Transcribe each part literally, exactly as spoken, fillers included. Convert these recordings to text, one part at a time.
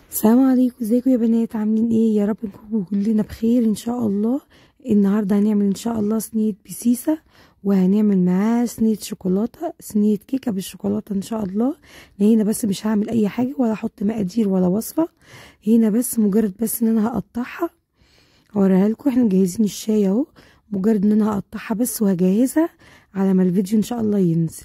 السلام عليكم، ازيكم يا بنات؟ عاملين ايه؟ يا رب نكون كلنا بخير ان شاء الله. النهارده هنعمل ان شاء الله صينيه بسيسه، وهنعمل معاه صينيه شوكولاته، صينيه كيكه بالشوكولاته ان شاء الله. هنا بس مش هعمل اي حاجه ولا احط مقادير ولا وصفه، هنا بس مجرد بس ان انا هقطعها هوريها لكم. احنا مجهزين الشاي اهو، مجرد ان انا هقطعها بس وهجهزها على ما الفيديو ان شاء الله ينزل.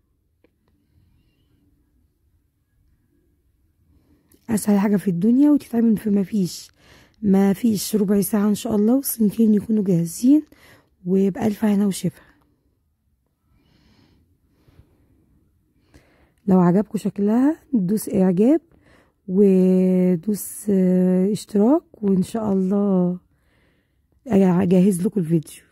اسهل حاجه في الدنيا وتتعمل في ما فيش ما فيش ربع ساعه ان شاء الله، والصينيتين يكونوا جاهزين وبألف هنا وشفا. لو عجبكم شكلها دوس اعجاب ودوس اشتراك، وان شاء الله اجهز لكم الفيديو.